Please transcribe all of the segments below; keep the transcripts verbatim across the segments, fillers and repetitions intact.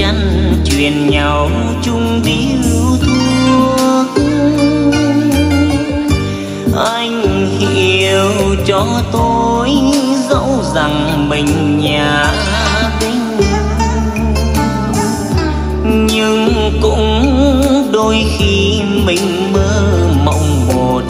nhắn truyền nhau chung điếu thuốc. Anh hiểu cho tôi dẫu rằng mình nhà binh, nhưng cũng đôi khi mình mơ mộng một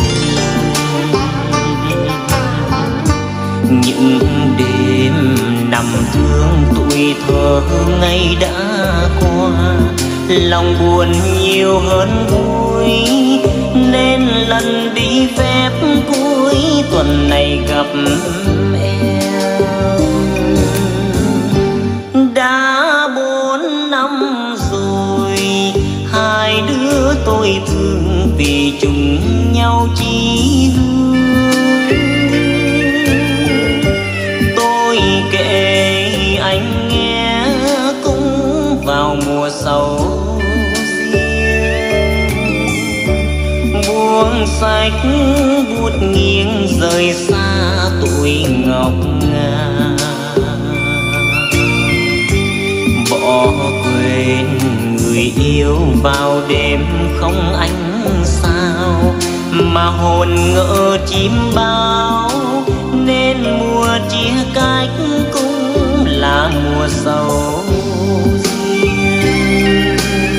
những đêm nằm thương tuổi thơ ngày đã qua. Lòng buồn nhiều hơn vui, nên lần đi phép cuối tuần này gặp em. Đã bốn năm rồi, hai đứa tôi thương vì chung nhau chí hướng. Tôi kể anh nghe cũng vào mùa sầu riêng, buông sách bút nghiêng rời xa tuổi ngọc ngà. Bỏ quên người yêu vào đêm không ánh sao, mà hồn ngỡ chim bao, nên mùa chia cách cũng là mùa sầu riêng.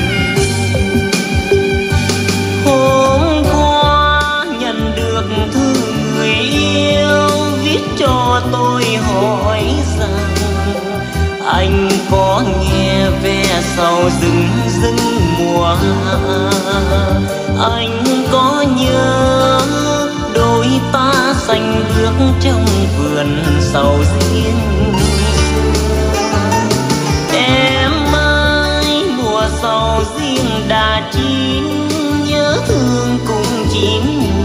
Hôm qua nhận được thư người yêu viết cho tôi hỏi rằng anh có nghe ve sầu rừng rừng mùa hạ, anh có nhớ đôi ta xanh bước trong vườn sầu riêng. Em ơi mùa sầu riêng đã chín, nhớ thương cũng chín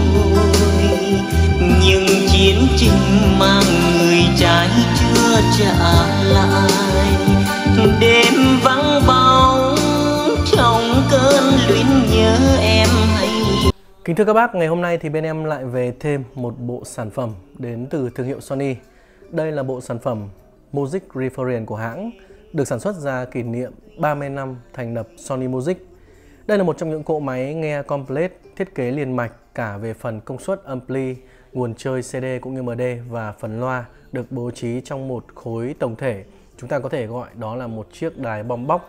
mùi, nhưng chiến tranh mang người trái chưa trả lại. Đêm vắng bóng trong cơn luyến nhớ em hay. Kính thưa các bác, ngày hôm nay thì bên em lại về thêm một bộ sản phẩm đến từ thương hiệu Sony. Đây là bộ sản phẩm Music Reference của hãng, được sản xuất ra kỷ niệm ba mươi năm thành lập Sony Music. Đây là một trong những cỗ máy nghe complete thiết kế liền mạch cả về phần công suất ampli, nguồn chơi xê đê cũng như em đê và phần loa, được bố trí trong một khối tổng thể. Chúng ta có thể gọi đó là một chiếc đài bom bóc.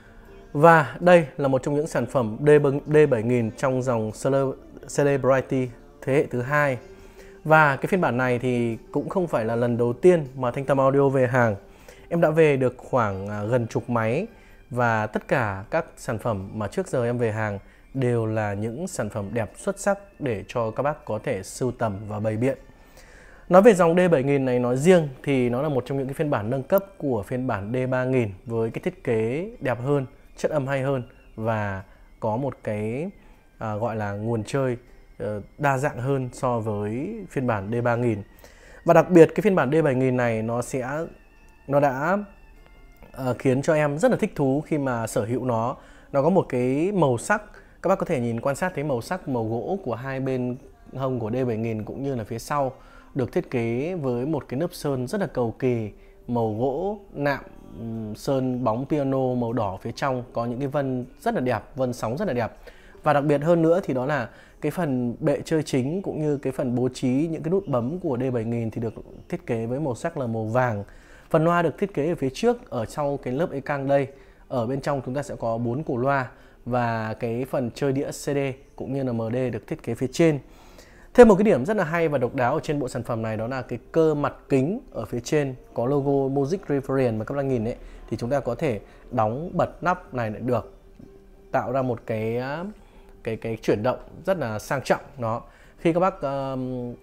Và đây là một trong những sản phẩm D bảy nghìn trong dòng Celebrity thế hệ thứ hai. Và cái phiên bản này thì cũng không phải là lần đầu tiên mà Thanh Tâm Audio về hàng. Em đã về được khoảng gần chục máy, và tất cả các sản phẩm mà trước giờ em về hàng đều là những sản phẩm đẹp xuất sắc để cho các bác có thể sưu tầm và bày biện. Nói về dòng D bảy nghìn này nói riêng thì nó là một trong những cái phiên bản nâng cấp của phiên bản D ba nghìn với cái thiết kế đẹp hơn, chất âm hay hơn và có một cái à, gọi là nguồn chơi uh, đa dạng hơn so với phiên bản D ba nghìn. Và đặc biệt cái phiên bản D bảy nghìn này nó sẽ nó đã uh, khiến cho em rất là thích thú khi mà sở hữu nó. Nó có một cái màu sắc, các bác có thể nhìn quan sát thấy màu sắc màu gỗ của hai bên hông của D bảy nghìn cũng như là phía sau được thiết kế với một cái lớp sơn rất là cầu kỳ, màu gỗ nạm sơn bóng piano màu đỏ phía trong, có những cái vân rất là đẹp, vân sóng rất là đẹp. Và đặc biệt hơn nữa thì đó là cái phần bệ chơi chính cũng như cái phần bố trí những cái nút bấm của D bảy nghìn thì được thiết kế với màu sắc là màu vàng. Phần loa được thiết kế ở phía trước, ở sau cái lớp ecang đây. Ở bên trong chúng ta sẽ có bốn cổ loa, và cái phần chơi đĩa xê đê cũng như là em đê được thiết kế phía trên. Thêm một cái điểm rất là hay và độc đáo ở trên bộ sản phẩm này đó là cái cơ mặt kính ở phía trên có logo Music Reference mà các bạn nhìn ấy, thì chúng ta có thể đóng bật nắp này lại được, tạo ra một cái cái cái chuyển động rất là sang trọng. Nó khi các bác uh,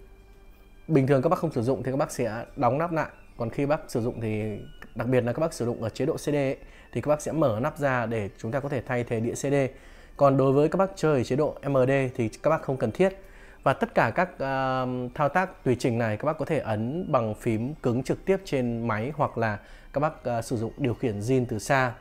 bình thường các bác không sử dụng thì các bác sẽ đóng nắp lại, còn khi bác sử dụng thì đặc biệt là các bác sử dụng ở chế độ xê đê ấy, thì các bác sẽ mở nắp ra để chúng ta có thể thay thế đĩa xê đê. Còn đối với các bác chơi ở chế độ em đê thì các bác không cần thiết. Và tất cả các uh, thao tác tùy chỉnh này các bác có thể ấn bằng phím cứng trực tiếp trên máy, hoặc là các bác uh, sử dụng điều khiển zin từ xa.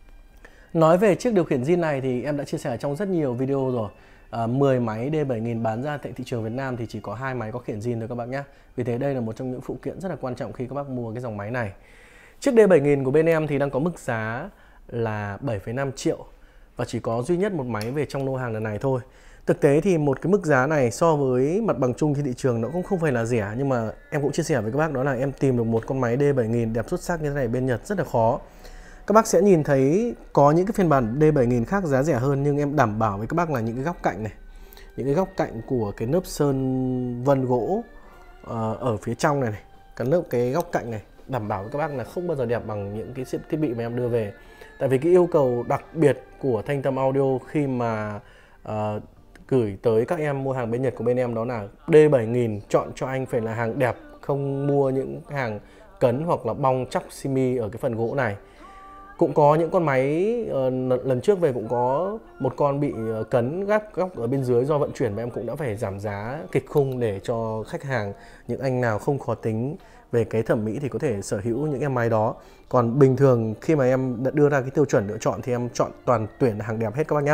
Nói về chiếc điều khiển zin này thì em đã chia sẻ trong rất nhiều video rồi. uh, mười máy D bảy nghìn bán ra tại thị trường Việt Nam thì chỉ có hai máy có khiển zin thôi các bác nhé. Vì thế đây là một trong những phụ kiện rất là quan trọng khi các bác mua cái dòng máy này. Chiếc D bảy nghìn của bên em thì đang có mức giá là bảy phẩy năm triệu và chỉ có duy nhất một máy về trong lô hàng lần này thôi. Thực tế thì một cái mức giá này so với mặt bằng chung trên thị trường nó cũng không phải là rẻ, nhưng mà em cũng chia sẻ với các bác đó là em tìm được một con máy D bảy nghìn đẹp xuất sắc như thế này bên Nhật rất là khó. Các bác sẽ nhìn thấy có những cái phiên bản D bảy nghìn khác giá rẻ hơn, nhưng em đảm bảo với các bác là những cái góc cạnh này, những cái góc cạnh của cái lớp sơn vân gỗ uh, ở phía trong này này, cái lớp cái góc cạnh này đảm bảo với các bác là không bao giờ đẹp bằng những cái thiết bị mà em đưa về. Tại vì cái yêu cầu đặc biệt của Thanh Tâm Audio khi mà uh, gửi tới các em mua hàng bên Nhật của bên em đó là D bảy nghìn chọn cho anh phải là hàng đẹp, không mua những hàng cấn hoặc là bong chóc simi ở cái phần gỗ này. Cũng có những con máy uh, lần trước về cũng có một con bị uh, cấn gác góc ở bên dưới do vận chuyển, và em cũng đã phải giảm giá kịch khung để cho khách hàng, những anh nào không khó tính về cái thẩm mỹ thì có thể sở hữu những em máy đó. Còn bình thường khi mà em đã đưa ra cái tiêu chuẩn lựa chọn thì em chọn toàn tuyển hàng đẹp hết các bác nhé.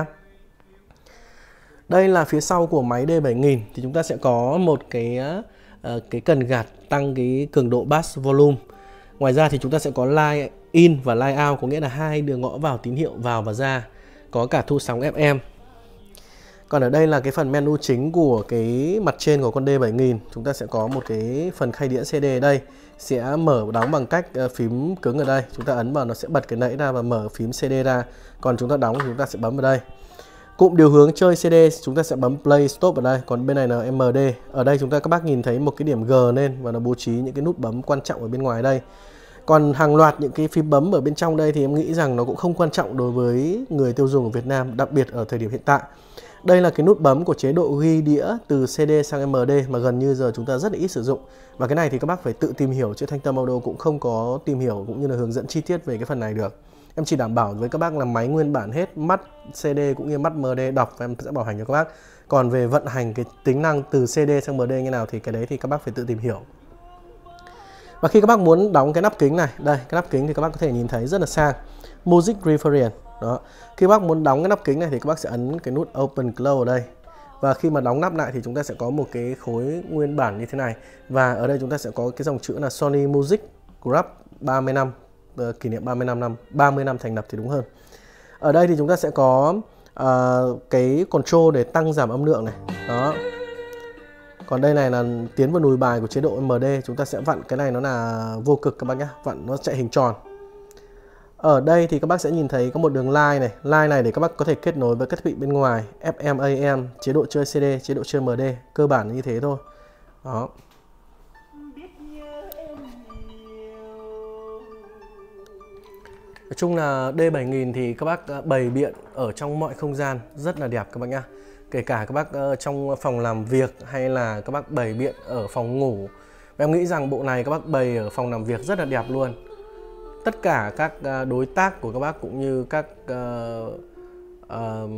Đây là phía sau của máy D bảy nghìn thì chúng ta sẽ có một cái uh, cái cần gạt tăng cái cường độ bass volume. Ngoài ra thì chúng ta sẽ có line in và line out, có nghĩa là hai đường ngõ vào tín hiệu vào và ra, có cả thu sóng ép em. Còn ở đây là cái phần menu chính của cái mặt trên của con D bảy nghìn. Chúng ta sẽ có một cái phần khay đĩa xê đê ở đây, sẽ mở đóng bằng cách phím cứng ở đây. Chúng ta ấn vào nó sẽ bật cái nẫy ra và mở phím xê đê ra. Còn chúng ta đóng thì chúng ta sẽ bấm vào đây. Cụm điều hướng chơi xê đê chúng ta sẽ bấm play stop ở đây. Còn bên này là em đê. Ở đây chúng ta các bác nhìn thấy một cái điểm G lên và nó bố trí những cái nút bấm quan trọng ở bên ngoài đây. Còn hàng loạt những cái phím bấm ở bên trong đây thì em nghĩ rằng nó cũng không quan trọng đối với người tiêu dùng ở Việt Nam, đặc biệt ở thời điểm hiện tại. Đây là cái nút bấm của chế độ ghi đĩa từ xê đê sang em đê mà gần như giờ chúng ta rất là ít sử dụng. Và cái này thì các bác phải tự tìm hiểu, chứ Thanh Tâm Audio cũng không có tìm hiểu cũng như là hướng dẫn chi tiết về cái phần này được. Em chỉ đảm bảo với các bác là máy nguyên bản hết, mắt xê đê cũng như mắt em đê đọc, và em sẽ bảo hành cho các bác. Còn về vận hành cái tính năng từ xê đê sang em đê như nào thì cái đấy thì các bác phải tự tìm hiểu. Và khi các bác muốn đóng cái nắp kính này, đây, cái nắp kính thì các bác có thể nhìn thấy rất là sang, Music Reference. Đó. Khi các bác muốn đóng cái nắp kính này thì các bác sẽ ấn cái nút Open Close ở đây. Và khi mà đóng nắp lại thì chúng ta sẽ có một cái khối nguyên bản như thế này. Và ở đây chúng ta sẽ có cái dòng chữ là Sony Music Group ba mươi năm, uh, kỷ niệm ba mươi lăm năm, ba mươi năm thành lập thì đúng hơn. Ở đây thì chúng ta sẽ có uh, cái control để tăng giảm âm lượng này. Đó. Còn đây này là tiến vào nùi bài của chế độ em đê. Chúng ta sẽ vặn cái này, nó là vô cực các bác nhé, vặn nó chạy hình tròn. Ở đây thì các bác sẽ nhìn thấy có một đường line này. Line này để các bác có thể kết nối với các thiết bị bên ngoài, ép em, a em, chế độ chơi xê đê, chế độ chơi em đê, cơ bản như thế thôi. Đó. Nói chung là D bảy nghìn thì các bác bày biện ở trong mọi không gian rất là đẹp các bác nhá. Kể cả các bác trong phòng làm việc hay là các bác bày biện ở phòng ngủ. Và em nghĩ rằng bộ này các bác bày ở phòng làm việc rất là đẹp luôn. Tất cả các đối tác của các bác cũng như các uh, uh,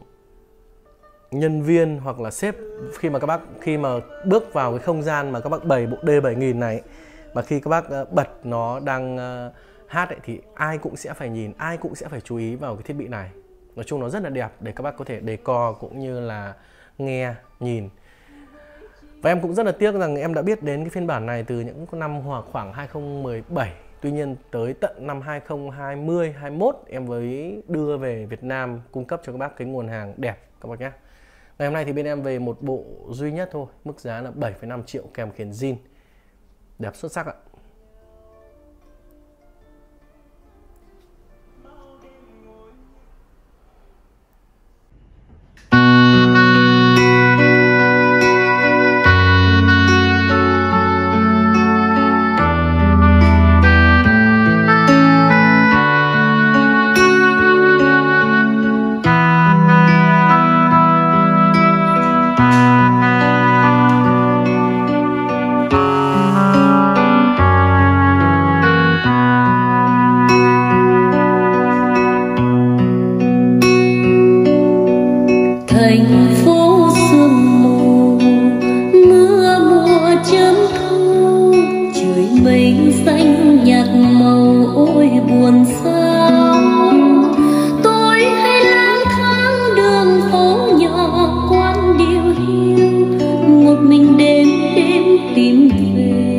nhân viên hoặc là sếp, khi mà các bác khi mà bước vào cái không gian mà các bác bày bộ D bảy nghìn này, mà khi các bác uh, bật nó đang uh, hát ấy, thì ai cũng sẽ phải nhìn, ai cũng sẽ phải chú ý vào cái thiết bị này. Nói chung nó rất là đẹp để các bác có thể decor cũng như là nghe, nhìn. Và em cũng rất là tiếc rằng em đã biết đến cái phiên bản này từ những năm khoảng hai không một bảy. Tuy nhiên tới tận năm hai không hai không, hai mốt em mới đưa về Việt Nam cung cấp cho các bác cái nguồn hàng đẹp các bác nhé. Ngày hôm nay thì bên em về một bộ duy nhất thôi, mức giá là bảy phẩy năm triệu kèm khiển zin. Đẹp xuất sắc ạ.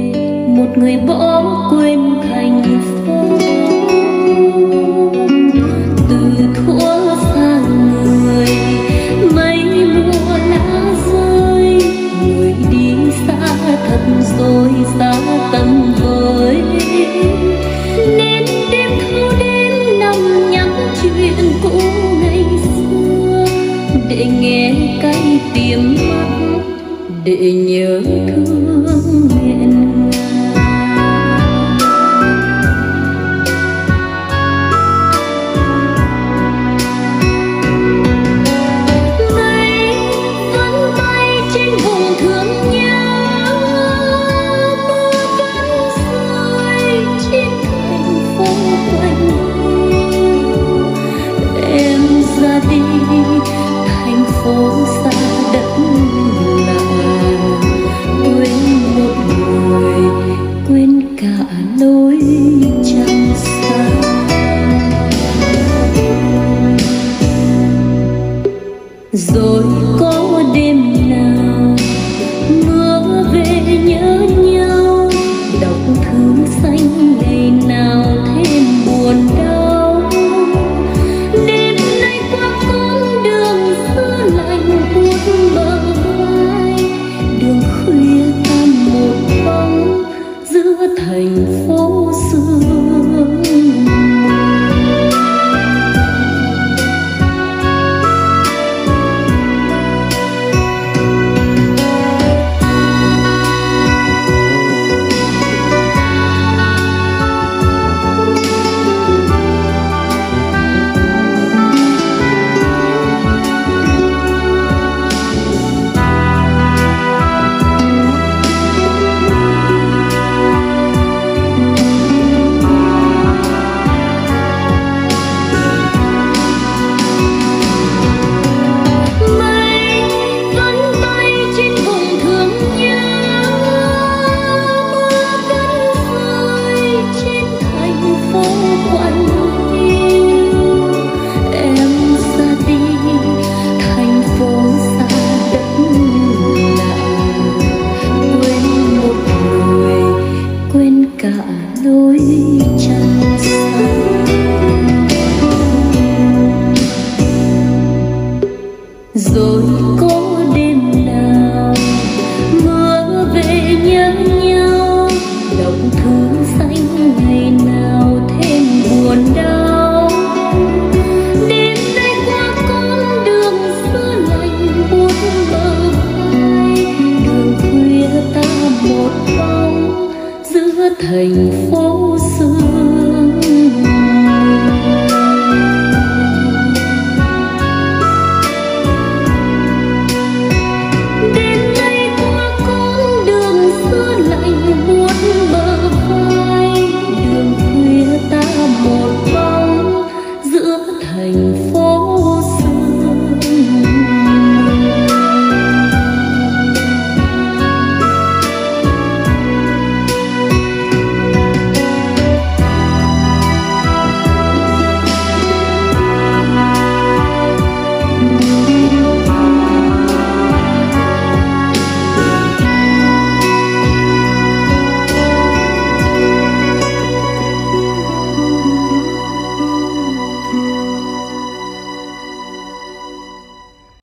Người bỏ quên thành phố. nhớ thương